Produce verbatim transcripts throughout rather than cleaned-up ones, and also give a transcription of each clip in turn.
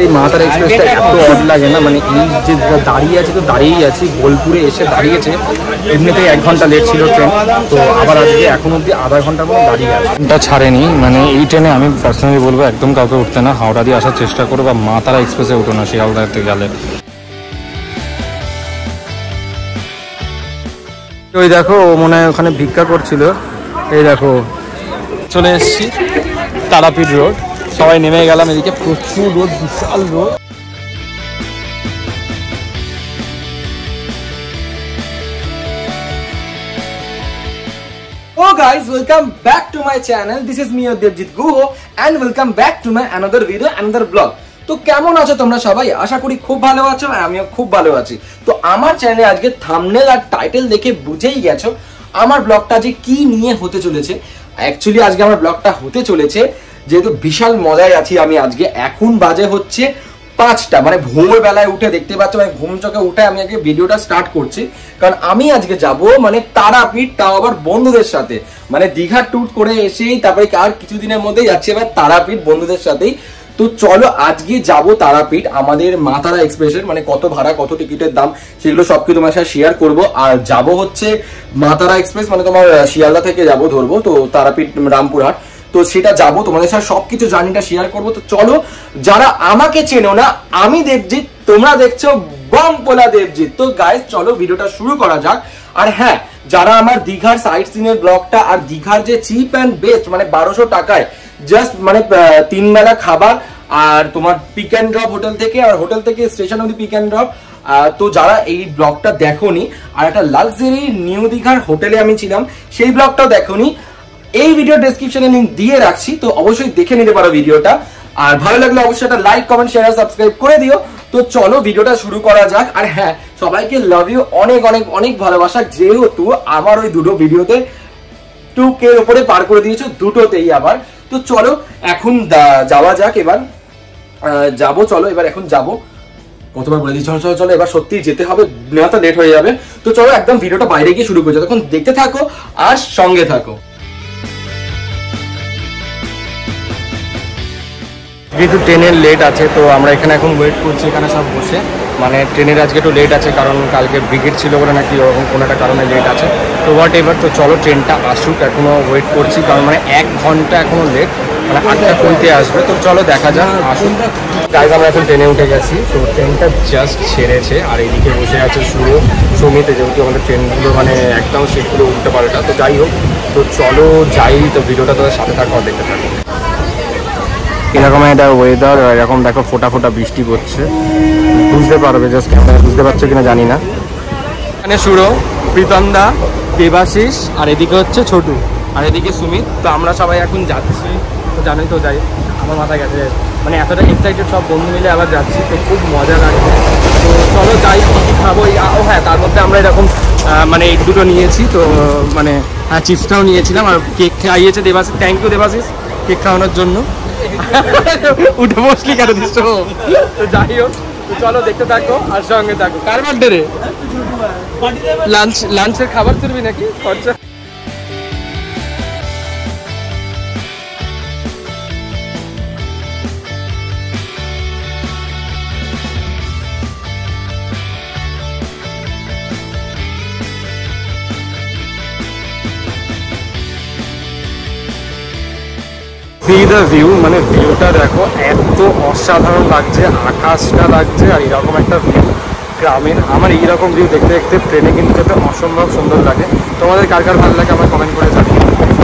এই মা তারা এক্সপ্রেসটা এত অড লাগে না, মানে এই যে দাঁড়িয়ে আছে তো দাঁড়িয়েই আছি, বোলপুরে এসে দাঁড়িয়েছে, এমনিতেই এক ঘন্টা লেট ছিল ট্রেন, তো আবার আজকে এখন অব্দি আধা ঘন্টার মতো দাঁড়িয়ে আছে। ট্রেনটা ছাড়েনি, মানে এই ট্রেনে আমি পার্সোনালি বলবো একদম কাউকে উঠতে না, হাওড়া দিয়ে আসার চেষ্টা করো বা মা তারা এক্সপ্রেসে উঠো না শিয়ালদাতে গেলে। ওই দেখো মনে হয় ওখানে ভিক্ষা করছিল, এই দেখো চলে এসেছি তারাপীঠ রোড, সবাই নেমে গেলাম, এদিকে প্রচুর রোদ, বিশাল রোদ। Oh guys, welcome back to my channel. This is me Debjit Guho and welcome back to my another video, another vlog. তো কেমন আছো তোমরা সবাই? আশা করি খুব ভালো আছো আর আমিও খুব ভালো আছি। তো আমার চ্যানেলে আজকে থাম্বনেল আর টাইটেল দেখে বুঝেই গেছো আমার ব্লগটা যে কি নিয়ে হতে চলেছে। অ্যাকচুয়ালি আজকে আমার ব্লগটা হতে চলেছে যেহেতু বিশাল মজায় আছি আমি আজকে। এখন বাজে হচ্ছে পাঁচটা, মানে ভোরবেলায় উঠে দেখতে পাচ্ছ, মানে ঘুম চোখে উঠে আমি আগে ভিডিওটা স্টার্ট করছি, কারণ আমি আজকে যাব মানে তারাপীঠ, তাও আবার বন্ধুদের সাথে, মানে দীঘা ট্যুর করে এসেই তারপরে আর কিছুদিনের মধ্যেই যাচ্ছি এবার তারাপীঠ বন্ধুদের সাথেই। তো চলো আজকে যাব তারাপীঠ আমাদের মা তারা এক্সপ্রেসের, মানে কত ভাড়া কত টিকিটের দাম সেগুলো সব কিছু তোমার সাথে শেয়ার করবো। আর যাব হচ্ছে মা তারা এক্সপ্রেস, মানে তোমার শিয়ালদা থেকে যাব ধরবো তো তারাপীঠ রামপুরহাট, তো সেটা যাবো তোমাদের সাথে সবকিছু জার্নিটা শেয়ার করবো। তো চলো, যারা আমাকে চেনো না, আমি দেবজিৎ, তোমরা দেখছো বম পোলা দেবজিৎ। তো গাইস চলো ভিডিওটা শুরু করা যাক। আর হ্যাঁ, যারা আমার দীঘার সাইট সিনের ব্লগটা আর দীঘার যে চিপ অ্যান্ড বেস্ট, মানে বারোশো টাকায় জাস্ট মানে তিন বেলা খাবার আর তোমার পিক অ্যান্ড ড্রপ হোটেল থেকে, আর হোটেল থেকে স্টেশন অবধি পিক অ্যান্ড ড্রপ, তো যারা এই ব্লগটা দেখোনি আর একটা লাক্সারি নিউ দীঘার হোটেলে আমি ছিলাম সেই ব্লগটাও দেখোনি, এই ভিডিও ডেসক্রিপশনে লিংক দিয়ে রাখছি, তো অবশ্যই দেখে নিতে পারো ভিডিওটা। আর ভালো লাগলে অবশ্যই একটা লাইক কমেন্ট শেয়ার সাবস্ক্রাইব করে দিও। তো চলো ভিডিওটা শুরু করা যাক। আর হ্যাঁ, সবাইকে লাভ ইউ, অনেক অনেক অনেক ভালোবাসা, যেহেতু আমার ওই দুটো ভিডিওতে টু কে এর উপরে পার করে দিয়েছো দুটোতেই আবার। তো চলো এখন যাওয়া যাক, এবার যাবো, চলো এবার এখন যাবো, কতবার বলে দিই চলো চলো চলো, এবার সত্যি যেতে হবে, নেওয়াটা লেট হয়ে যাবে। তো চলো একদম ভিডিওটা বাইরে গিয়ে শুরু করছো, তখন দেখতে থাকো আর সঙ্গে থাকো। যেহেতু ট্রেনের লেট আছে তো আমরা এখানে এখন ওয়েট করছি, এখানে সব বসে, মানে ট্রেনের আজকে একটু লেট আছে কারণ কালকে ব্রিগেড ছিল বলে নাকি ওরকম কোনো একটা কারণে লেট আছে। তো হোয়াট এভার, তো চলো ট্রেনটা আসুক, এখনও ওয়েট করছি কারণ মানে এক ঘন্টা এখনও লেট, মানে আটটা কুড়িতে আসবে। তো চলো দেখা যাক আসুন। গাইজ আমরা এখন ট্রেনে উঠে গেছি, তো ট্রেনটা জাস্ট ছেড়েছে আর এইদিকে বসে আছে সুরো সমিতে, যেহেতু আমাদের ট্রেনগুলো মানে একদম সিটগুলো উঠতে পারেটা। তো যাই হোক, তো চলো যাই, তো ভিডিওটা তোদের সাথে থাকো, দেখতে থাকো। এরকম একটা ওয়েদার, এরকম দেখো ফোটা ফোটা বৃষ্টি পড়ছে, বুঝতে পারবে জাস্ট ক্যামেরা বুঝতে পারছো কিনা জানি না। এখানে সুরো, প্রীতম দা, দেবাশিস, আর এদিকে হচ্ছে ছোটু, আর এদিকে সুমিত। তো আমরা সবাই এখন যাচ্ছি, তো জানোই তো, যাই আমার মাথায় গেছে, মানে এতটা এক্সাইটেড সব বন্ধু মিলে আবার যাচ্ছি, তো খুব মজা লাগছে। তো চলো যাই, কী খাবো। ও হ্যাঁ, তার মধ্যে আমরা এরকম মানে এই দুটো নিয়েছি, তো মানে হ্যাঁ চিপসটাও নিয়েছিলাম, আর কেক খাইয়েছে Debashis, thank you Debashis cake খাওয়ানোর জন্য। উঠে বসলি কেন দিস? তো যাই হোক, তো চলো দেখতে থাকো আর সঙ্গে থাকো। কার বার্থডে রে? লাঞ্চ লাঞ্চের খাবার তুলবি নাকি খরচা? See the view, মানে ভিউটা দেখো, এত অসাধারণ লাগছে, আকাশটা লাগছে, আর এরকম একটা ভিউ গ্রামের। আমার এইরকম ভিউ দেখতে দেখতে ট্রেনে কিন্তু যেতে অসম্ভব সুন্দর লাগে। তোমাদের কার কার ভালো লাগে আমার কমেন্ট করে জানিও।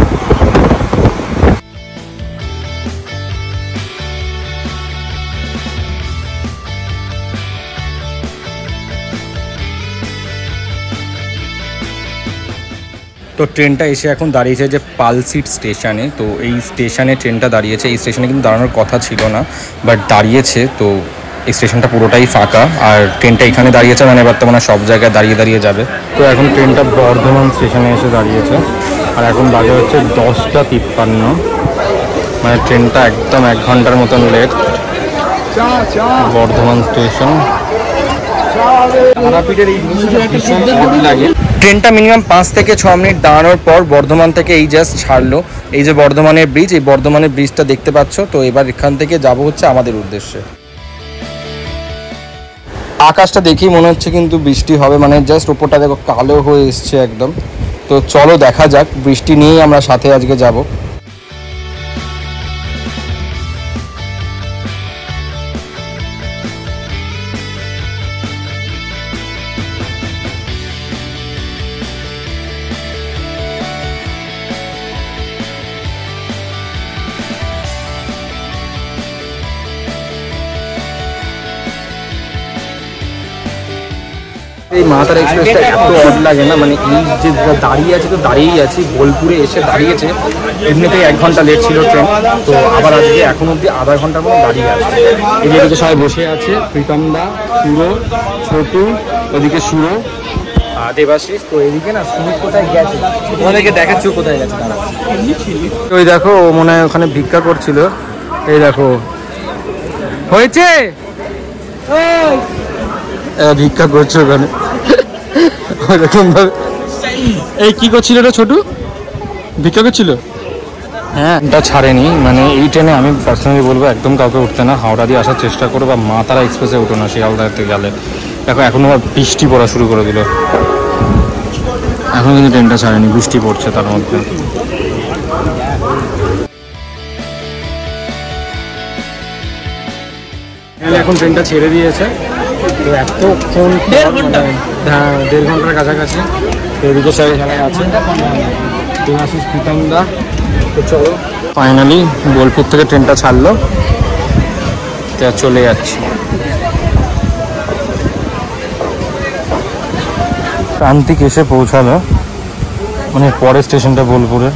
তো ট্রেনটা এসে এখন দাঁড়িয়েছে যে পালসিট স্টেশনে, তো এই স্টেশনে ট্রেনটা দাঁড়িয়েছে। এই স্টেশনে কিন্তু দাঁড়ানোর কথা ছিল না, বাট দাঁড়িয়েছে। তো এই স্টেশনটা পুরোটাই ফাঁকা, আর ট্রেনটা এখানে দাঁড়িয়েছে, মানে এবার তো মানে সব জায়গায় দাঁড়িয়ে দাঁড়িয়ে যাবে। তো এখন ট্রেনটা বর্ধমান স্টেশনে এসে দাঁড়িয়েছে, আর এখন বাজে হচ্ছে দশটা তিপ্পান্ন, মানে ট্রেনটা একদম এক ঘন্টার মতন লেট। বর্ধমান স্টেশন, তারাপীঠের এই ভীষণ লাগে। ট্রেনটা মিনিমাম পাঁচ থেকে ছ মিনিট দাঁড়ানোর পর বর্ধমান থেকে এই জাস্ট ছাড়লো। এই যে বর্ধমানের ব্রিজ, এই বর্ধমানের ব্রিজটা দেখতে পাচ্ছ। তো এবার এখান থেকে যাব হচ্ছে আমাদের উদ্দেশ্যে। আকাশটা দেখেই মনে হচ্ছে কিন্তু বৃষ্টি হবে, মানে জাস্ট ওপরটা দেখো কালো হয়ে এসছে একদম। তো চলো দেখা যাক, বৃষ্টি নিয়েই আমরা সাথে আজকে যাব। এই মা তারা এক্সপ্রেসটা এত অড লাগে না, মানে এই যে দাঁড়িয়ে আছে তো দাঁড়িয়েই আছি, বোলপুরে এসে দাঁড়িয়েছে, এমনিতেই এক ঘন্টা লেট ছিল ট্রেন, তো আবার আজকে এখন অবধি আধা ঘন্টার মতো দাঁড়িয়ে আছে। এদিকে সবাই বসে আছে, প্রীতমদা, সুরো, ছোটু, ওদিকে সুরো, দেবাশিস। তো এদিকে না সুমিত কোথায় গেছে, ওদেরকে দেখাচ্ছি কোথায় গেছে তারা। ওই দেখো ও মনে হয় ওখানে ভিক্ষা করছিল, এই দেখো হয়েছে ভিক্ষা করছে ওখানে ওরকম ভাবে। এই কি করছিল এটা ছোটু, ভিক্ষা করছিল? হ্যাঁ, এটা ছাড়েনি, মানে এই ট্রেনে আমি পার্সোনালি বলবো একদম কাউকে উঠতে না, হাওড়া দিয়ে আসার চেষ্টা করো বা মা তারা এক্সপ্রেসে উঠো না শিয়ালদাতে গেলে। দেখো এখনো বৃষ্টি পড়া শুরু করে দিল, এখন কিন্তু ট্রেনটা ছাড়েনি, বৃষ্টি পড়ছে তার মধ্যে। এখন ট্রেনটা ছেড়ে দিয়েছে, তো এতক্ষণ দেড় ঘন্টা হ্যাঁ দেড় ঘন্টার কাছাকাছি। এদিকে সবাই এখানে আছে, দেবাশিস, প্রীতমদা। তো চলো ফাইনালি বোলপুর থেকে ট্রেনটা ছাড়লো, তো চলে যাচ্ছি। প্রান্তিক এসে পৌঁছালো, মানে পরের স্টেশনটা বোলপুরের।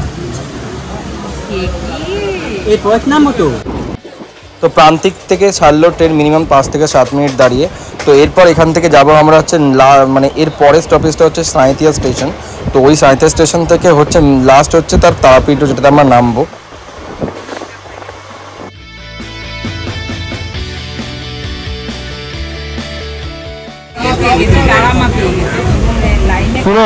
তো প্রান্তিক থেকে ছাড়লো ট্রেন মিনিমাম পাঁচ থেকে সাত মিনিট দাঁড়িয়ে। তো এরপর এখান থেকে যাব আমরা হচ্ছে মানে এর পরের স্টপেজটা হচ্ছে সাঁইথিয়া স্টেশন। তো ওই সাঁইথিয়া স্টেশন থেকে হচ্ছে লাস্ট হচ্ছে তার তারাপীঠ, যেটাতে আমরা নামবো। শুনো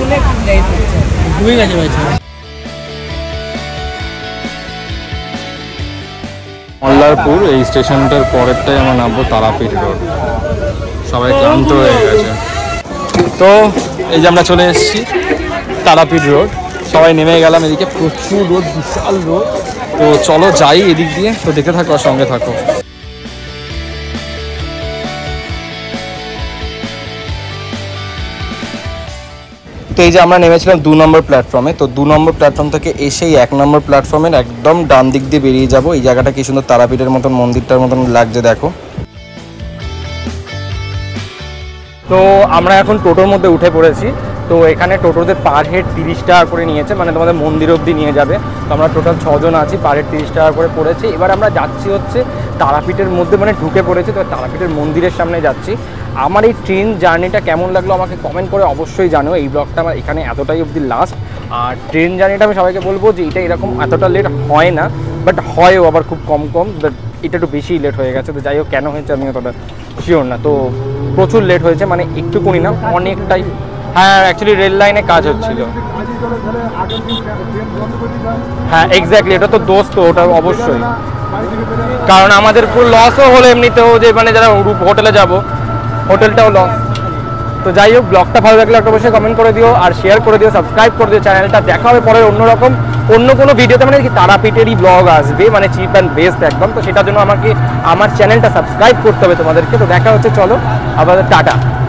মল্লারপুর এই স্টেশনটার পরেরটাই আমরা নামবো তারাপীঠ রোড। সবাই ক্লান্ত হয়ে গেছে, তো এই যে আমরা চলে এসেছি তারাপীঠ রোড, সবাই নেমে গেলাম। এদিকে প্রচুর রোদ, বিশাল রোদ। তো চলো যাই এদিক দিয়ে, তো দেখতে থাকো আর সঙ্গে থাকো। তো এই যে আমরা নেমেছিলাম দু নম্বর প্ল্যাটফর্মে, তো দু নম্বর প্ল্যাটফর্ম থেকে এসেই এক নম্বর প্ল্যাটফর্মের একদম ডান দিক দিয়ে বেরিয়ে যাব। এই জায়গাটা কি সুন্দর তারাপীঠের মতন, মন্দিরটার মতন লাগছে দেখো। তো আমরা এখন টোটোর মধ্যে উঠে পড়েছি। তো এখানে টোটোতে পার হেড তিরিশ টাকা করে নিয়েছে, মানে তোমাদের মন্দির অবধি নিয়ে যাবে। তো আমরা টোটাল ছজন আছি, পার হেড তিরিশ টাকা করে পড়েছি। এবার আমরা যাচ্ছি হচ্ছে তারাপীঠের মধ্যে, মানে ঢুকে পড়েছি, তো তারাপীঠের মন্দিরের সামনে যাচ্ছি। আমার এই ট্রেন জার্নিটা কেমন লাগলো আমাকে কমেন্ট করে অবশ্যই জানো। এই ব্লগটা আমার এখানে এতটাই অবধি লাস্ট। আর ট্রেন জার্নিটা আমি সবাইকে বলবো যে এটা এরকম এতটা লেট হয় না, বাট হয়ও আবার খুব কম কম, বাট এটা একটু বেশি লেট হয়ে গেছে। তো যাই হোক কেন হয়েছে আমি অতটা শিওর না, তো প্রচুর লেট হয়েছে, মানে একটুকুনি না অনেকটাই। হ্যাঁ অ্যাকচুয়ালি রেল লাইনে কাজ হচ্ছিল। হ্যাঁ এক্স্যাক্টলি, এটা তো দোষ, তো ওটা অবশ্যই, কারণ আমাদের পুরো লসও হলো এমনিতেও, যে মানে যারা হোটেলে যাব হোটেলটাও লস। তো যাই হোক ব্লগটা ভালো লাগলে একটা অবশ্যই কমেন্ট করে দিও, আর শেয়ার করে দিও, সাবস্ক্রাইব করে দিও চ্যানেলটা। দেখা হবে পরে অন্যরকম অন্য কোনো ভিডিওতে, মানে কি তারাপীঠেরই ব্লগ আসবে, মানে চিপ অ্যান্ড বেস্ট একদম। তো সেটার জন্য আমাকে আমার চ্যানেলটা সাবস্ক্রাইব করতে হবে তোমাদেরকে। তো দেখা হচ্ছে, চলো আবার টাটা।